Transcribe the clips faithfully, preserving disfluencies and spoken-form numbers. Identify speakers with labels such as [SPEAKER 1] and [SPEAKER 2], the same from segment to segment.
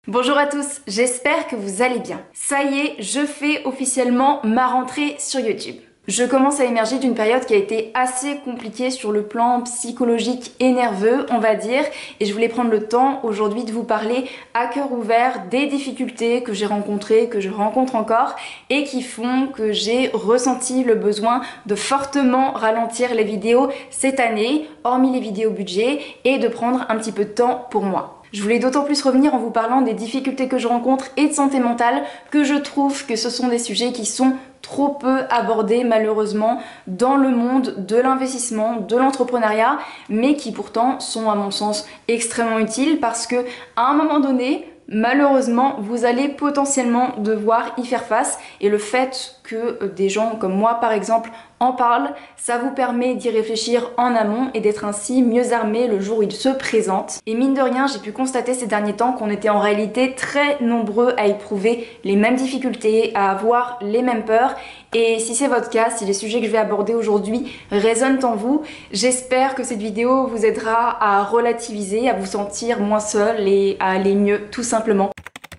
[SPEAKER 1] Bonjour à tous, j'espère que vous allez bien. Ça y est, je fais officiellement ma rentrée sur YouTube. Je commence à émerger d'une période qui a été assez compliquée sur le plan psychologique et nerveux, on va dire, et je voulais prendre le temps aujourd'hui de vous parler à cœur ouvert des difficultés que j'ai rencontrées, que je rencontre encore, et qui font que j'ai ressenti le besoin de fortement ralentir les vidéos cette année, hormis les vidéos budget, et de prendre un petit peu de temps pour moi. Je voulais d'autant plus revenir en vous parlant des difficultés que je rencontre et de santé mentale, que je trouve que ce sont des sujets qui sont trop peu abordés malheureusement dans le monde de l'investissement, de l'entrepreneuriat, mais qui pourtant sont à mon sens extrêmement utiles parce que à un moment donné, malheureusement, vous allez potentiellement devoir y faire face, et le fait que des gens comme moi par exemple en parlent, ça vous permet d'y réfléchir en amont et d'être ainsi mieux armé le jour où il se présente. Et mine de rien, j'ai pu constater ces derniers temps qu'on était en réalité très nombreux à éprouver les mêmes difficultés, à avoir les mêmes peurs. Et si c'est votre cas, si les sujets que je vais aborder aujourd'hui résonnent en vous, j'espère que cette vidéo vous aidera à relativiser, à vous sentir moins seul et à aller mieux tout simplement.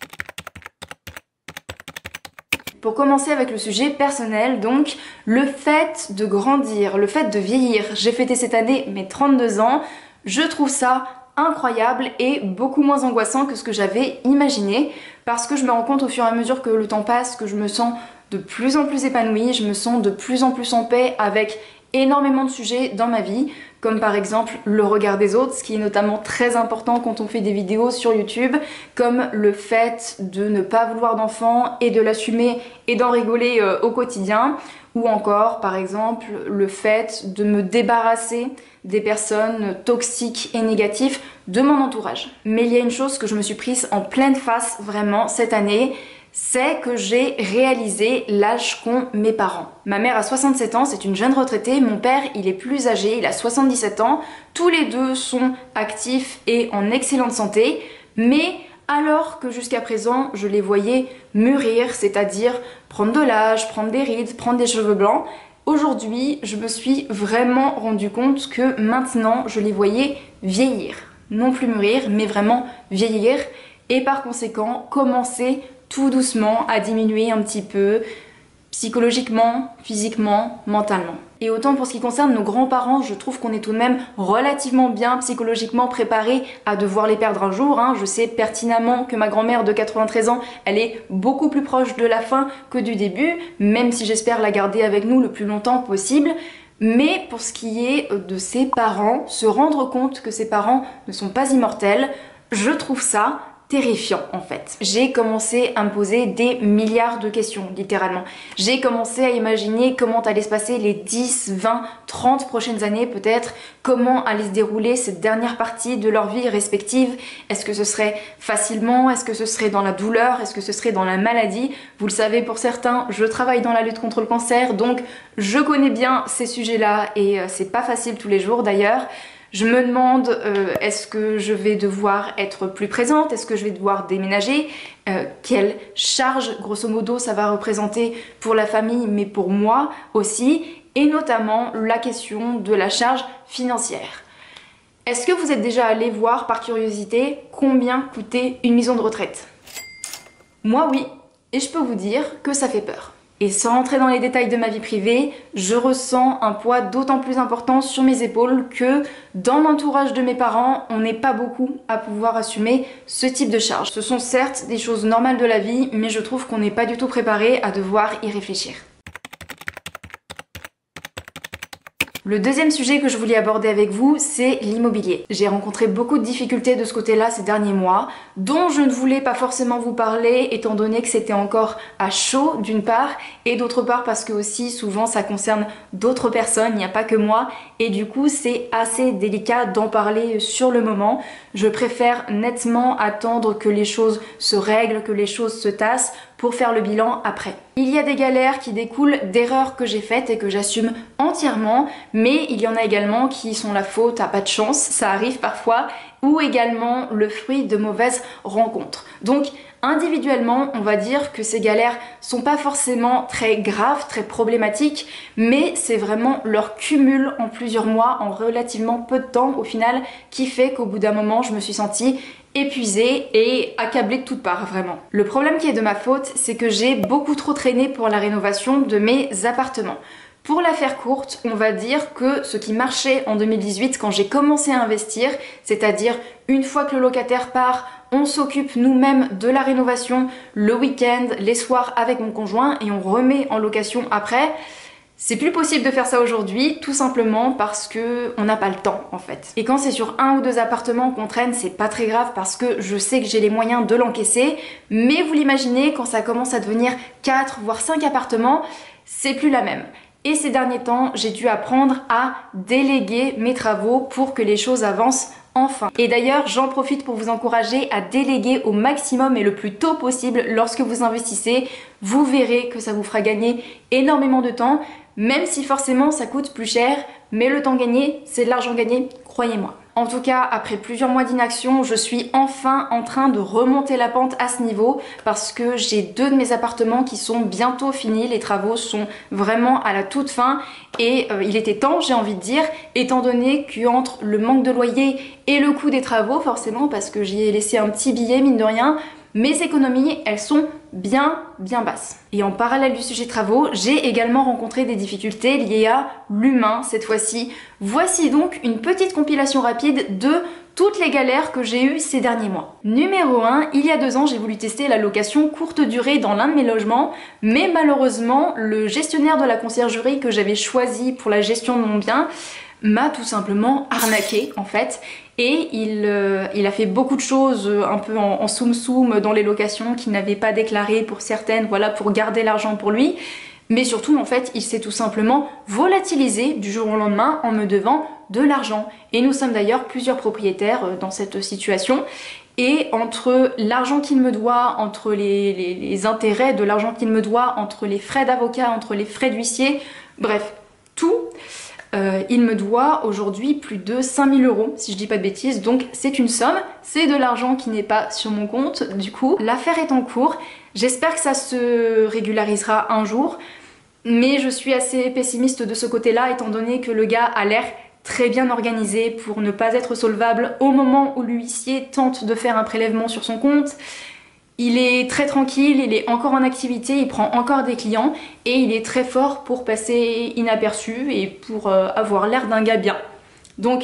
[SPEAKER 1] Pour commencer avec le sujet personnel, donc le fait de grandir, le fait de vieillir. J'ai fêté cette année mes trente-deux ans, je trouve ça incroyable et beaucoup moins angoissant que ce que j'avais imaginé, parce que je me rends compte au fur et à mesure que le temps passe que je me sens de plus en plus épanouie, je me sens de plus en plus en paix avec énormément de sujets dans ma vie, comme par exemple le regard des autres, ce qui est notamment très important quand on fait des vidéos sur YouTube, comme le fait de ne pas vouloir d'enfant et de l'assumer et d'en rigoler euh, au quotidien, ou encore par exemple le fait de me débarrasser des personnes toxiques et négatives de mon entourage. Mais il y a une chose que je me suis prise en pleine face vraiment cette année, c'est que j'ai réalisé l'âge qu'ont mes parents. Ma mère a soixante-sept ans, c'est une jeune retraitée, mon père il est plus âgé, il a soixante-dix-sept ans, tous les deux sont actifs et en excellente santé, mais alors que jusqu'à présent je les voyais mûrir, c'est-à-dire prendre de l'âge, prendre des rides, prendre des cheveux blancs, aujourd'hui je me suis vraiment rendu compte que maintenant je les voyais vieillir. Non plus mûrir, mais vraiment vieillir, et par conséquent commencer tout doucement à diminuer un petit peu, psychologiquement, physiquement, mentalement. Et autant pour ce qui concerne nos grands-parents, je trouve qu'on est tout de même relativement bien psychologiquement préparés à devoir les perdre un jour. Hein. Je sais pertinemment que ma grand-mère de quatre-vingt-treize ans, elle est beaucoup plus proche de la fin que du début, même si j'espère la garder avec nous le plus longtemps possible. Mais pour ce qui est de ses parents, se rendre compte que ses parents ne sont pas immortels, je trouve ça terrifiant en fait. J'ai commencé à me poser des milliards de questions, littéralement. J'ai commencé à imaginer comment allaient se passer les dix, vingt, trente prochaines années peut-être, comment allait se dérouler cette dernière partie de leur vie respective. Est-ce que ce serait facilement? Est-ce que ce serait dans la douleur? Est-ce que ce serait dans la maladie? Vous le savez pour certains, je travaille dans la lutte contre le cancer, donc je connais bien ces sujets-là et euh, c'est pas facile tous les jours d'ailleurs. Je me demande, euh, est-ce que je vais devoir être plus présente? Est-ce que je vais devoir déménager? euh, Quelle charge, grosso modo, ça va représenter pour la famille, mais pour moi aussi? Et notamment la question de la charge financière. Est-ce que vous êtes déjà allé voir, par curiosité, combien coûtait une maison de retraite? Moi, oui. Et je peux vous dire que ça fait peur. Et sans rentrer dans les détails de ma vie privée, je ressens un poids d'autant plus important sur mes épaules que dans l'entourage de mes parents, on n'est pas beaucoup à pouvoir assumer ce type de charge. Ce sont certes des choses normales de la vie, mais je trouve qu'on n'est pas du tout préparé à devoir y réfléchir. Le deuxième sujet que je voulais aborder avec vous, c'est l'immobilier. J'ai rencontré beaucoup de difficultés de ce côté-là ces derniers mois, dont je ne voulais pas forcément vous parler, étant donné que c'était encore à chaud d'une part, et d'autre part parce que aussi souvent ça concerne d'autres personnes, il n'y a pas que moi, et du coup c'est assez délicat d'en parler sur le moment. Je préfère nettement attendre que les choses se règlent, que les choses se tassent, pour faire le bilan après. Il y a des galères qui découlent d'erreurs que j'ai faites et que j'assume entièrement, mais il y en a également qui sont la faute à pas de chance, ça arrive parfois, ou également le fruit de mauvaises rencontres. Donc individuellement, on va dire que ces galères sont pas forcément très graves, très problématiques, mais c'est vraiment leur cumul en plusieurs mois, en relativement peu de temps au final, qui fait qu'au bout d'un moment, je me suis sentie épuisée et accablée de toutes parts, vraiment. Le problème qui est de ma faute, c'est que j'ai beaucoup trop traîné pour la rénovation de mes appartements. Pour la faire courte, on va dire que ce qui marchait en deux mille dix-huit quand j'ai commencé à investir, c'est-à-dire une fois que le locataire part, on s'occupe nous-mêmes de la rénovation le week-end, les soirs avec mon conjoint et on remet en location après. C'est plus possible de faire ça aujourd'hui, tout simplement parce que on n'a pas le temps en fait. Et quand c'est sur un ou deux appartements qu'on traîne, c'est pas très grave parce que je sais que j'ai les moyens de l'encaisser. Mais vous l'imaginez, quand ça commence à devenir quatre voire cinq appartements, c'est plus la même. Et ces derniers temps, j'ai dû apprendre à déléguer mes travaux pour que les choses avancent enfin. Et d'ailleurs, j'en profite pour vous encourager à déléguer au maximum et le plus tôt possible lorsque vous investissez. Vous verrez que ça vous fera gagner énormément de temps, même si forcément ça coûte plus cher, mais le temps gagné, c'est de l'argent gagné, croyez-moi. En tout cas, après plusieurs mois d'inaction, je suis enfin en train de remonter la pente à ce niveau parce que j'ai deux de mes appartements qui sont bientôt finis, les travaux sont vraiment à la toute fin et euh, il était temps, j'ai envie de dire, étant donné qu'entre le manque de loyer et le coût des travaux, forcément parce que j'y ai laissé un petit billet mine de rien, mes économies, elles sont bien, bien basses. Et en parallèle du sujet travaux, j'ai également rencontré des difficultés liées à l'humain cette fois-ci. Voici donc une petite compilation rapide de toutes les galères que j'ai eues ces derniers mois. Numéro un, il y a deux ans, j'ai voulu tester la location courte durée dans l'un de mes logements, mais malheureusement, le gestionnaire de la conciergerie que j'avais choisi pour la gestion de mon bien m'a tout simplement arnaqué en fait. Et il, euh, il a fait beaucoup de choses euh, un peu en, en soum-soum dans les locations qu'il n'avait pas déclarées pour certaines, voilà, pour garder l'argent pour lui. Mais surtout, en fait, il s'est tout simplement volatilisé du jour au lendemain en me devant de l'argent. Et nous sommes d'ailleurs plusieurs propriétaires euh, dans cette situation. Et entre l'argent qu'il me doit, entre les, les, les intérêts de l'argent qu'il me doit, entre les frais d'avocat, entre les frais d'huissier, bref, tout... Euh, il me doit aujourd'hui plus de cinq mille euros, si je dis pas de bêtises, donc c'est une somme, c'est de l'argent qui n'est pas sur mon compte, du coup, l'affaire est en cours, j'espère que ça se régularisera un jour, mais je suis assez pessimiste de ce côté-là, étant donné que le gars a l'air très bien organisé pour ne pas être solvable au moment où l'huissier tente de faire un prélèvement sur son compte. Il est très tranquille, il est encore en activité, il prend encore des clients et il est très fort pour passer inaperçu et pour euh, avoir l'air d'un gars bien. Donc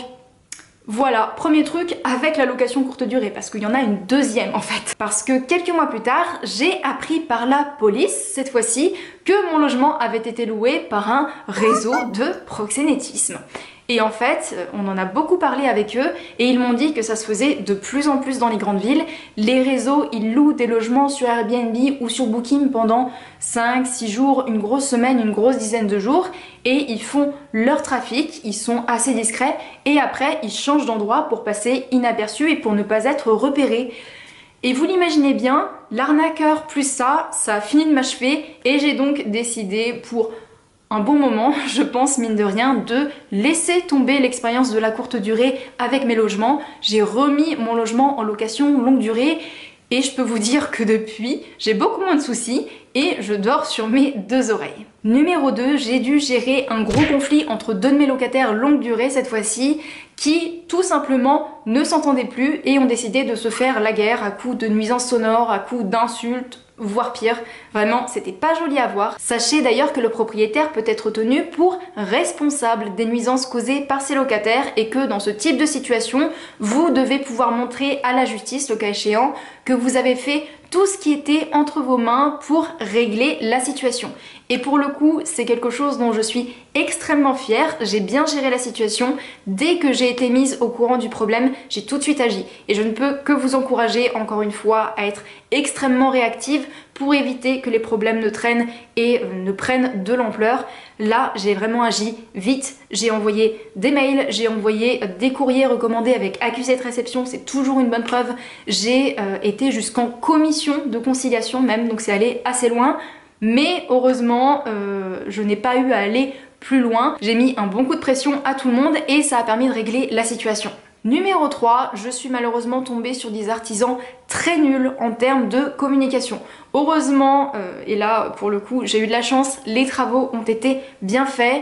[SPEAKER 1] voilà, premier truc avec la location courte durée, parce qu'il y en a une deuxième en fait. Parce que quelques mois plus tard, j'ai appris par la police, cette fois-ci, que mon logement avait été loué par un réseau de proxénétisme. Et en fait, on en a beaucoup parlé avec eux et ils m'ont dit que ça se faisait de plus en plus dans les grandes villes. Les réseaux, ils louent des logements sur Airbnb ou sur Booking pendant cinq six jours, une grosse semaine, une grosse dizaine de jours et ils font leur trafic, ils sont assez discrets et après ils changent d'endroit pour passer inaperçus et pour ne pas être repérés. Et vous l'imaginez bien, l'arnaqueur plus ça, ça a fini de m'achever et j'ai donc décidé pour un bon moment, je pense mine de rien, de laisser tomber l'expérience de la courte durée avec mes logements. J'ai remis mon logement en location longue durée et je peux vous dire que depuis, j'ai beaucoup moins de soucis et je dors sur mes deux oreilles. Numéro deux, j'ai dû gérer un gros conflit entre deux de mes locataires longue durée cette fois-ci qui tout simplement ne s'entendaient plus et ont décidé de se faire la guerre à coups de nuisances sonores, à coups d'insultes, voire pire. Vraiment, c'était pas joli à voir. Sachez d'ailleurs que le propriétaire peut être tenu pour responsable des nuisances causées par ses locataires et que dans ce type de situation, vous devez pouvoir montrer à la justice, le cas échéant, que vous avez fait tout ce qui était entre vos mains pour régler la situation. Et pour le coup, c'est quelque chose dont je suis extrêmement fière. J'ai bien géré la situation. Dès que j'ai été mise au courant du problème, j'ai tout de suite agi. Et je ne peux que vous encourager, encore une fois, à être extrêmement réactive pour éviter que les problèmes ne traînent et ne prennent de l'ampleur. Là, j'ai vraiment agi vite. J'ai envoyé des mails, j'ai envoyé des courriers recommandés avec accusé de réception, c'est toujours une bonne preuve. J'ai euh, été jusqu'en commission de conciliation même, donc c'est allé assez loin. Mais heureusement, euh, je n'ai pas eu à aller plus loin. J'ai mis un bon coup de pression à tout le monde et ça a permis de régler la situation. Numéro trois, je suis malheureusement tombée sur des artisans très nuls en termes de communication. Heureusement, euh, et là pour le coup j'ai eu de la chance, les travaux ont été bien faits.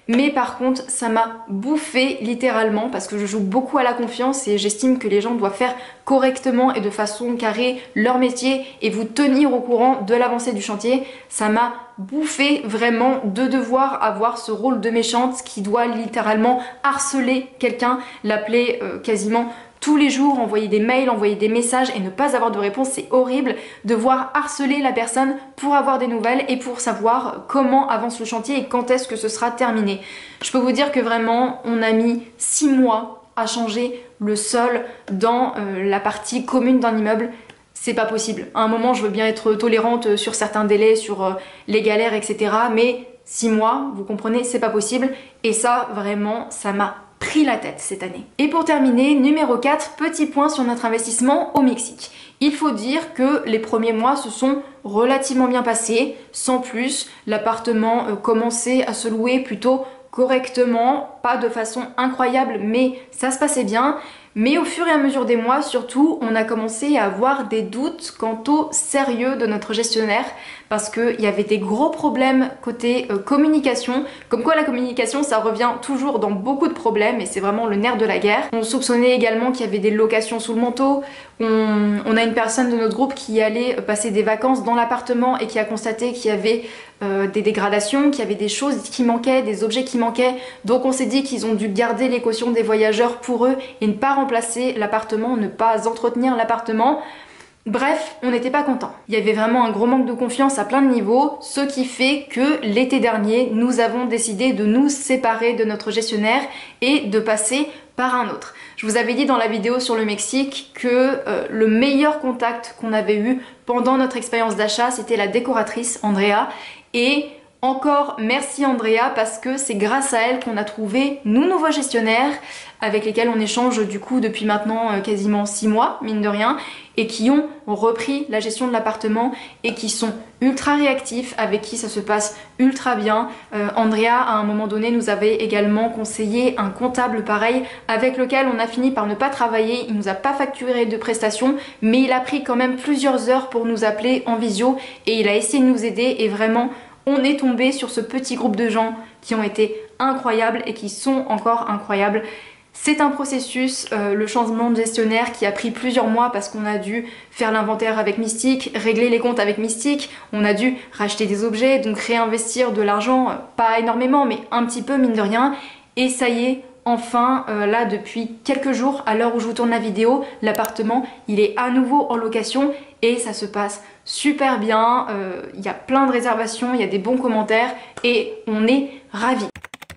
[SPEAKER 1] mais par contre ça m'a bouffé littéralement parce que je joue beaucoup à la confiance et j'estime que les gens doivent faire correctement et de façon carrée leur métier et vous tenir au courant de l'avancée du chantier. Ça m'a bouffé vraiment de devoir avoir ce rôle de méchante qui doit littéralement harceler quelqu'un, l'appeler euh, quasiment tous les jours, envoyer des mails, envoyer des messages et ne pas avoir de réponse. C'est horrible. Devoir harceler la personne pour avoir des nouvelles et pour savoir comment avance le chantier et quand est-ce que ce sera terminé. Je peux vous dire que vraiment on a mis six mois à changer le sol dans euh, la partie commune d'un immeuble. C'est pas possible. À un moment je veux bien être tolérante sur certains délais, sur euh, les galères, et cetera. Mais six mois, vous comprenez, c'est pas possible. Et ça, vraiment, ça m'a pris la tête cette année. Et pour terminer, numéro quatre, petit point sur notre investissement au Mexique. Il faut dire que les premiers mois se sont relativement bien passés, sans plus. L'appartement euh, commençait à se louer plutôt correctement, pas de façon incroyable, mais ça se passait bien. Mais au fur et à mesure des mois, surtout, on a commencé à avoir des doutes quant au sérieux de notre gestionnaire parce qu'il y avait des gros problèmes côté euh, communication. Comme quoi la communication, ça revient toujours dans beaucoup de problèmes et c'est vraiment le nerf de la guerre. On soupçonnait également qu'il y avait des locations sous le manteau. On, on a une personne de notre groupe qui allait passer des vacances dans l'appartement et qui a constaté qu'il y avait euh, des dégradations, qu'il y avait des choses qui manquaient, des objets qui manquaient. Donc on s'est dit qu'ils ont dû garder les cautions des voyageurs pour eux et ne pas remplacer l'appartement, ne pas entretenir l'appartement. Bref, on n'était pas content. Il y avait vraiment un gros manque de confiance à plein de niveaux, ce qui fait que l'été dernier, nous avons décidé de nous séparer de notre gestionnaire et de passer par un autre. Je vous avais dit dans la vidéo sur le Mexique que euh, le meilleur contact qu'on avait eu pendant notre expérience d'achat, c'était la décoratrice Andrea. Et encore merci Andrea parce que c'est grâce à elle qu'on a trouvé nous nouveaux gestionnaires avec lesquels on échange du coup depuis maintenant euh, quasiment six mois, mine de rien, et qui ont repris la gestion de l'appartement et qui sont ultra réactifs, avec qui ça se passe ultra bien. Euh, Andrea à un moment donné nous avait également conseillé un comptable pareil avec lequel on a fini par ne pas travailler. Il nous a pas facturé de prestations mais il a pris quand même plusieurs heures pour nous appeler en visio et il a essayé de nous aider et vraiment on est tombé sur ce petit groupe de gens qui ont été incroyables et qui sont encore incroyables. C'est un processus, euh, le changement de gestionnaire qui a pris plusieurs mois parce qu'on a dû faire l'inventaire avec Mystique, régler les comptes avec Mystique, on a dû racheter des objets, donc réinvestir de l'argent, euh, pas énormément mais un petit peu mine de rien. Et ça y est, enfin euh, là depuis quelques jours, à l'heure où je vous tourne la vidéo, l'appartement il est à nouveau en location et ça se passe super bien, euh, il y a plein de réservations, il y a des bons commentaires et on est ravis.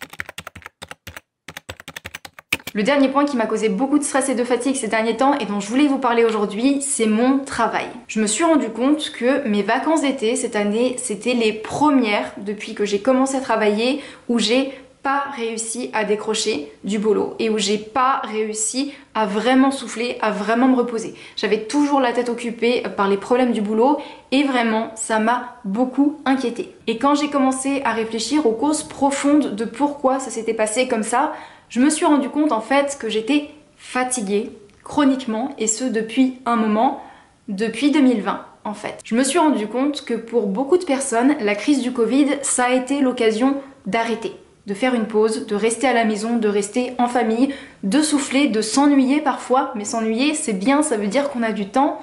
[SPEAKER 1] Le dernier point qui m'a causé beaucoup de stress et de fatigue ces derniers temps et dont je voulais vous parler aujourd'hui, c'est mon travail. Je me suis rendu compte que mes vacances d'été cette année, c'était les premières depuis que j'ai commencé à travailler où j'ai pas réussi à décrocher du boulot et où j'ai pas réussi à vraiment souffler, à vraiment me reposer. J'avais toujours la tête occupée par les problèmes du boulot et vraiment ça m'a beaucoup inquiétée. Et quand j'ai commencé à réfléchir aux causes profondes de pourquoi ça s'était passé comme ça, je me suis rendu compte en fait que j'étais fatiguée chroniquement et ce depuis un moment, depuis deux mille vingt en fait. Je me suis rendu compte que pour beaucoup de personnes, la crise du Covid, ça a été l'occasion d'arrêter, de faire une pause, de rester à la maison, de rester en famille, de souffler, de s'ennuyer parfois, mais s'ennuyer c'est bien, ça veut dire qu'on a du temps.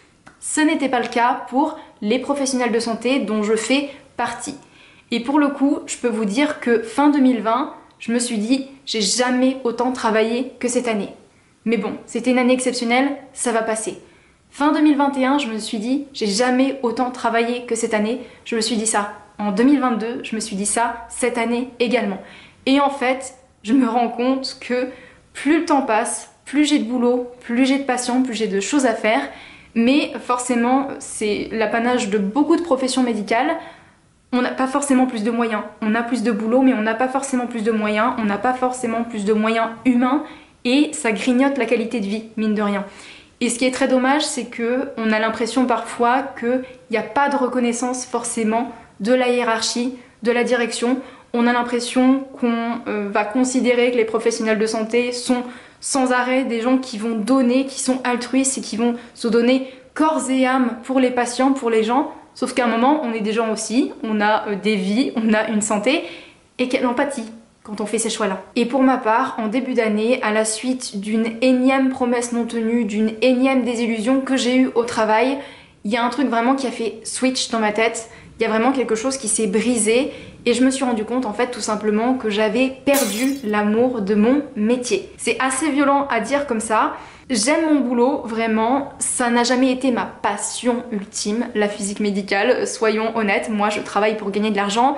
[SPEAKER 1] Ce n'était pas le cas pour les professionnels de santé dont je fais partie. Et pour le coup, je peux vous dire que fin deux mille vingt, je me suis dit, j'ai jamais autant travaillé que cette année. Mais bon, c'était une année exceptionnelle, ça va passer. Fin deux mille vingt et un, je me suis dit, j'ai jamais autant travaillé que cette année. Je me suis dit ça en deux mille vingt-deux, je me suis dit ça cette année également. Et en fait, je me rends compte que plus le temps passe, plus j'ai de boulot, plus j'ai de patients, plus j'ai de choses à faire. Mais forcément, c'est l'apanage de beaucoup de professions médicales. On n'a pas forcément plus de moyens, on a plus de boulot mais on n'a pas forcément plus de moyens, on n'a pas forcément plus de moyens humains et ça grignote la qualité de vie, mine de rien. Et ce qui est très dommage, c'est que on a l'impression parfois qu'il n'y a pas de reconnaissance forcément de la hiérarchie, de la direction. On a l'impression qu'on euh, va considérer que les professionnels de santé sont sans arrêt des gens qui vont donner, qui sont altruistes et qui vont se donner corps et âme pour les patients, pour les gens. Sauf qu'à un moment, on est des gens aussi, on a euh, des vies, on a une santé, et quelle empathie, quand on fait ces choix-là. Et pour ma part, en début d'année, à la suite d'une énième promesse non tenue, d'une énième désillusion que j'ai eue au travail, il y a un truc vraiment qui a fait switch dans ma tête. Il y a vraiment quelque chose qui s'est brisé et je me suis rendu compte en fait tout simplement que j'avais perdu l'amour de mon métier. C'est assez violent à dire comme ça. J'aime mon boulot, vraiment, ça n'a jamais été ma passion ultime, la physique médicale, soyons honnêtes, moi je travaille pour gagner de l'argent,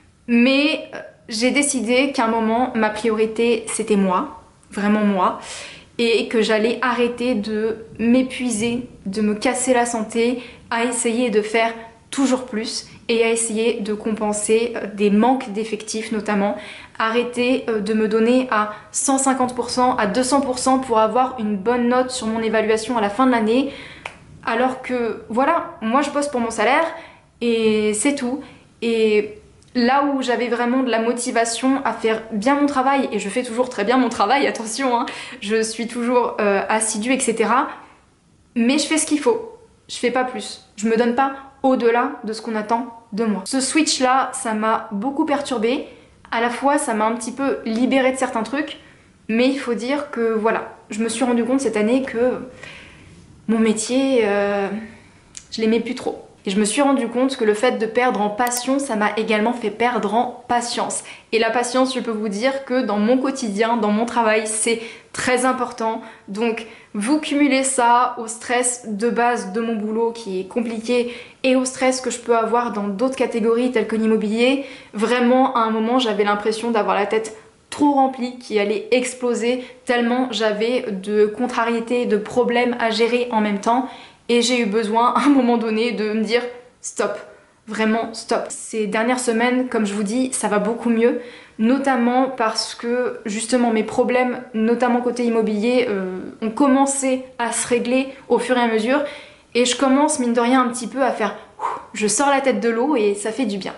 [SPEAKER 1] mais j'ai décidé qu'à un moment, ma priorité c'était moi, vraiment moi, et que j'allais arrêter de m'épuiser, de me casser la santé, à essayer de faire toujours plus et à essayer de compenser des manques d'effectifs notamment, arrêter de me donner à cent cinquante pour cent, à deux cents pour cent pour avoir une bonne note sur mon évaluation à la fin de l'année, alors que voilà, moi je bosse pour mon salaire et c'est tout. Et là où j'avais vraiment de la motivation à faire bien mon travail, et je fais toujours très bien mon travail, attention, hein, je suis toujours euh, assidue, et cetera. Mais je fais ce qu'il faut, je fais pas plus, je me donne pas au-delà de ce qu'on attend de moi. Ce switch là, ça m'a beaucoup perturbée, à la fois ça m'a un petit peu libérée de certains trucs, mais il faut dire que voilà, je me suis rendu compte cette année que mon métier, euh, je l'aimais plus trop. Et je me suis rendu compte que le fait de perdre en passion, ça m'a également fait perdre en patience. Et la patience, je peux vous dire que dans mon quotidien, dans mon travail, c'est très important. Donc vous cumulez ça au stress de base de mon boulot qui est compliqué et au stress que je peux avoir dans d'autres catégories telles que l'immobilier. Vraiment, à un moment, j'avais l'impression d'avoir la tête trop remplie, qui allait exploser tellement j'avais de contrariétés, de problèmes à gérer en même temps. Et j'ai eu besoin à un moment donné de me dire stop, vraiment stop. Ces dernières semaines, comme je vous dis, ça va beaucoup mieux, notamment parce que justement mes problèmes, notamment côté immobilier, euh, ont commencé à se régler au fur et à mesure et je commence mine de rien un petit peu à faire ouf, je sors la tête de l'eau et ça fait du bien.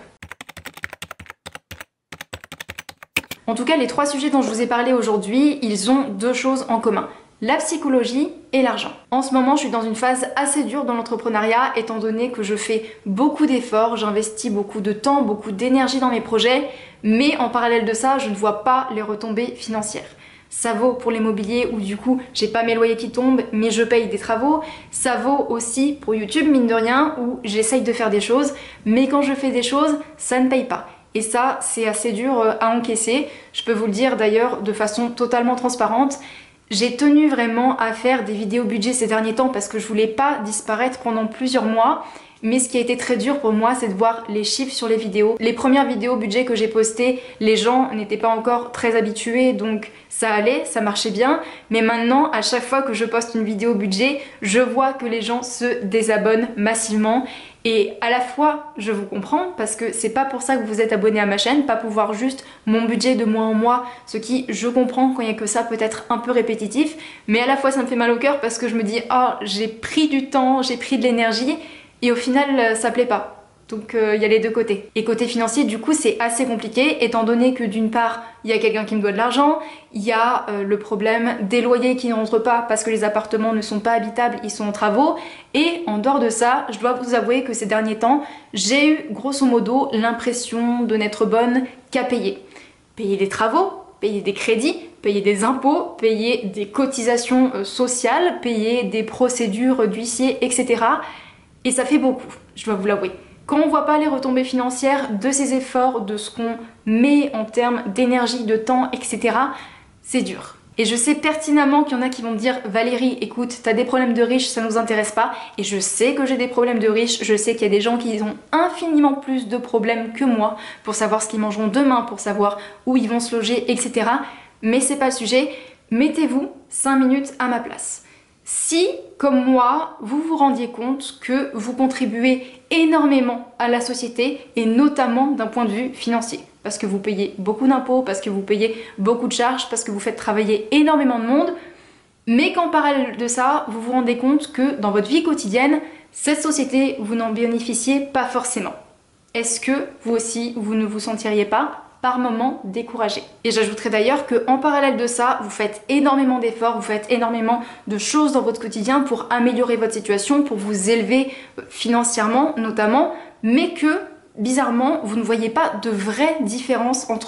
[SPEAKER 1] En tout cas, les trois sujets dont je vous ai parlé aujourd'hui, ils ont deux choses en commun. La psychologie et l'argent. En ce moment, je suis dans une phase assez dure dans l'entrepreneuriat étant donné que je fais beaucoup d'efforts, j'investis beaucoup de temps, beaucoup d'énergie dans mes projets, mais en parallèle de ça, je ne vois pas les retombées financières. Ça vaut pour l'immobilier où du coup, j'ai pas mes loyers qui tombent, mais je paye des travaux. Ça vaut aussi pour YouTube, mine de rien, où j'essaye de faire des choses, mais quand je fais des choses, ça ne paye pas. Et ça, c'est assez dur à encaisser. Je peux vous le dire d'ailleurs de façon totalement transparente. J'ai tenu vraiment à faire des vidéos budget ces derniers temps parce que je voulais pas disparaître pendant plusieurs mois. Mais ce qui a été très dur pour moi, c'est de voir les chiffres sur les vidéos. Les premières vidéos budget que j'ai postées, les gens n'étaient pas encore très habitués, donc ça allait, ça marchait bien. Mais maintenant, à chaque fois que je poste une vidéo budget, je vois que les gens se désabonnent massivement. Et à la fois, je vous comprends, parce que c'est pas pour ça que vous êtes abonné à ma chaîne, pas pour voir juste mon budget de mois en mois, ce qui, je comprends, quand il y a que ça, peut être un peu répétitif. Mais à la fois, ça me fait mal au cœur parce que je me dis, oh, j'ai pris du temps, j'ai pris de l'énergie, et au final ça plaît pas. Donc il euh, y a les deux côtés. Et côté financier, du coup, c'est assez compliqué étant donné que d'une part, il y a quelqu'un qui me doit de l'argent, il y a euh, le problème des loyers qui ne rentrent pas parce que les appartements ne sont pas habitables, ils sont en travaux. Et en dehors de ça, je dois vous avouer que ces derniers temps, j'ai eu grosso modo l'impression de n'être bonne qu'à payer. Payer des travaux, payer des crédits, payer des impôts, payer des cotisations euh, sociales, payer des procédures d'huissier, et cetera. Et ça fait beaucoup, je dois vous l'avouer. Quand on voit pas les retombées financières de ces efforts, de ce qu'on met en termes d'énergie, de temps, et cetera, c'est dur. Et je sais pertinemment qu'il y en a qui vont me dire « Valérie, écoute, t'as des problèmes de riches, ça nous intéresse pas. » Et je sais que j'ai des problèmes de riches, je sais qu'il y a des gens qui ont infiniment plus de problèmes que moi pour savoir ce qu'ils mangeront demain, pour savoir où ils vont se loger, et cetera. Mais c'est pas le sujet, mettez-vous cinq minutes à ma place. Si, comme moi, vous vous rendiez compte que vous contribuez énormément à la société et notamment d'un point de vue financier, parce que vous payez beaucoup d'impôts, parce que vous payez beaucoup de charges, parce que vous faites travailler énormément de monde, mais qu'en parallèle de ça, vous vous rendez compte que dans votre vie quotidienne, cette société, vous n'en bénéficiez pas forcément. Est-ce que vous aussi, vous ne vous sentiriez pas par moments découragé? Et j'ajouterais d'ailleurs qu'en parallèle de ça, vous faites énormément d'efforts, vous faites énormément de choses dans votre quotidien pour améliorer votre situation, pour vous élever financièrement notamment, mais que bizarrement, vous ne voyez pas de vraie différence entre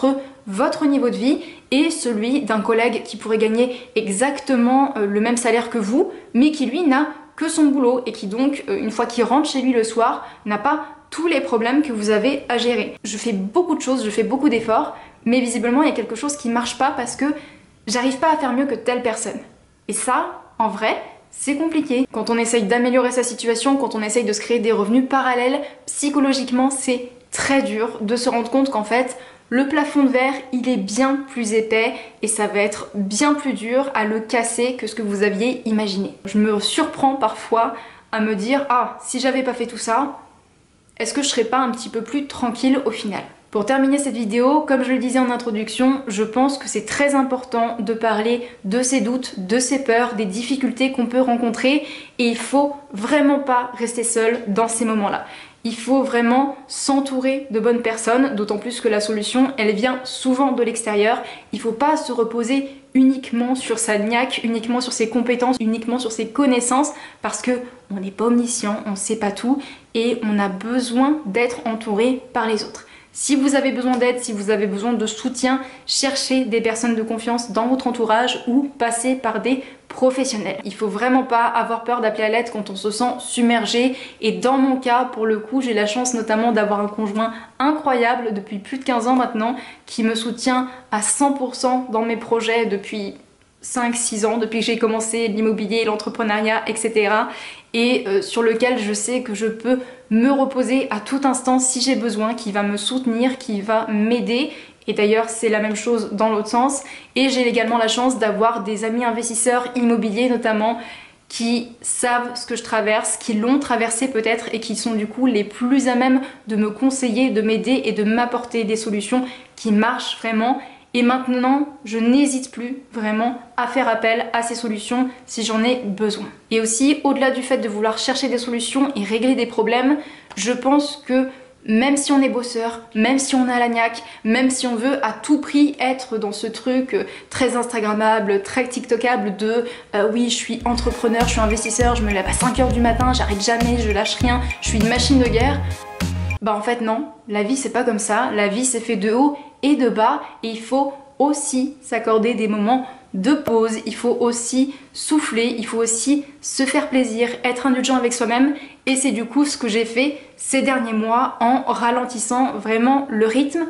[SPEAKER 1] votre niveau de vie et celui d'un collègue qui pourrait gagner exactement le même salaire que vous, mais qui lui n'a que son boulot et qui donc, une fois qu'il rentre chez lui le soir, n'a pas tous les problèmes que vous avez à gérer. Je fais beaucoup de choses, je fais beaucoup d'efforts, mais visiblement il y a quelque chose qui marche pas parce que j'arrive pas à faire mieux que telle personne. Et ça, en vrai, c'est compliqué. Quand on essaye d'améliorer sa situation, quand on essaye de se créer des revenus parallèles, psychologiquement c'est très dur de se rendre compte qu'en fait, le plafond de verre, il est bien plus épais et ça va être bien plus dur à le casser que ce que vous aviez imaginé. Je me surprends parfois à me dire « Ah, si j'avais pas fait tout ça, est-ce que je serais pas un petit peu plus tranquille au final ?» Pour terminer cette vidéo, comme je le disais en introduction, je pense que c'est très important de parler de ses doutes, de ses peurs, des difficultés qu'on peut rencontrer et il faut vraiment pas rester seul dans ces moments-là. Il faut vraiment s'entourer de bonnes personnes, d'autant plus que la solution, elle vient souvent de l'extérieur. Il faut pas se reposer uniquement sur sa niaque, uniquement sur ses compétences, uniquement sur ses connaissances, parce que on n'est pas omniscient, on sait pas tout et on a besoin d'être entouré par les autres. Si vous avez besoin d'aide, si vous avez besoin de soutien, cherchez des personnes de confiance dans votre entourage ou passez par des professionnels. Il faut vraiment pas avoir peur d'appeler à l'aide quand on se sent submergé et dans mon cas, pour le coup, j'ai la chance notamment d'avoir un conjoint incroyable depuis plus de quinze ans maintenant qui me soutient à cent pour cent dans mes projets depuis cinq six ans, depuis que j'ai commencé l'immobilier, l'entrepreneuriat, et cetera. Et euh, sur lequel je sais que je peux me reposer à tout instant si j'ai besoin, qui va me soutenir, qui va m'aider. Et d'ailleurs c'est la même chose dans l'autre sens. Et j'ai également la chance d'avoir des amis investisseurs immobiliers notamment qui savent ce que je traverse, qui l'ont traversé peut-être et qui sont du coup les plus à même de me conseiller, de m'aider et de m'apporter des solutions qui marchent vraiment. Et maintenant, je n'hésite plus vraiment à faire appel à ces solutions si j'en ai besoin. Et aussi, au-delà du fait de vouloir chercher des solutions et régler des problèmes, je pense que même si on est bosseur, même si on a la niaque, même si on veut à tout prix être dans ce truc très instagrammable, très tiktokable de euh, oui je suis entrepreneur, je suis investisseur, je me lève à cinq heures du matin, j'arrête jamais, je lâche rien, je suis une machine de guerre. Bah en fait non, la vie c'est pas comme ça, la vie c'est fait de haut et de bas et il faut aussi s'accorder des moments de pause, il faut aussi souffler, il faut aussi se faire plaisir, être indulgent avec soi-même et c'est du coup ce que j'ai fait ces derniers mois en ralentissant vraiment le rythme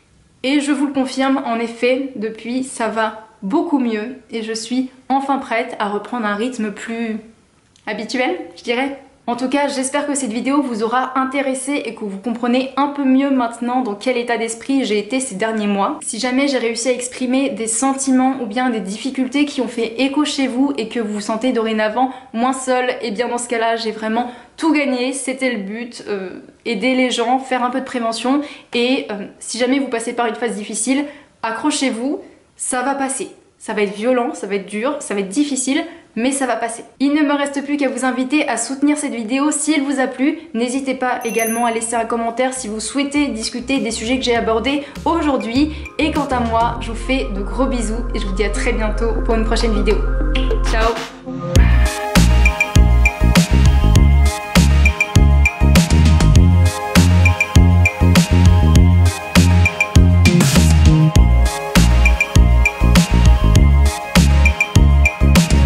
[SPEAKER 1] et je vous le confirme, en effet depuis ça va beaucoup mieux et je suis enfin prête à reprendre un rythme plus habituel, je dirais. En tout cas, j'espère que cette vidéo vous aura intéressé et que vous comprenez un peu mieux maintenant dans quel état d'esprit j'ai été ces derniers mois. Si jamais j'ai réussi à exprimer des sentiments ou bien des difficultés qui ont fait écho chez vous et que vous vous sentez dorénavant moins seul, et bien dans ce cas-là, j'ai vraiment tout gagné, c'était le but, euh, aider les gens, faire un peu de prévention et euh, si jamais vous passez par une phase difficile, accrochez-vous, ça va passer. Ça va être violent, ça va être dur, ça va être difficile, mais ça va passer. Il ne me reste plus qu'à vous inviter à soutenir cette vidéo si elle vous a plu. N'hésitez pas également à laisser un commentaire si vous souhaitez discuter des sujets que j'ai abordés aujourd'hui. Et quant à moi, je vous fais de gros bisous et je vous dis à très bientôt pour une prochaine vidéo. Ciao!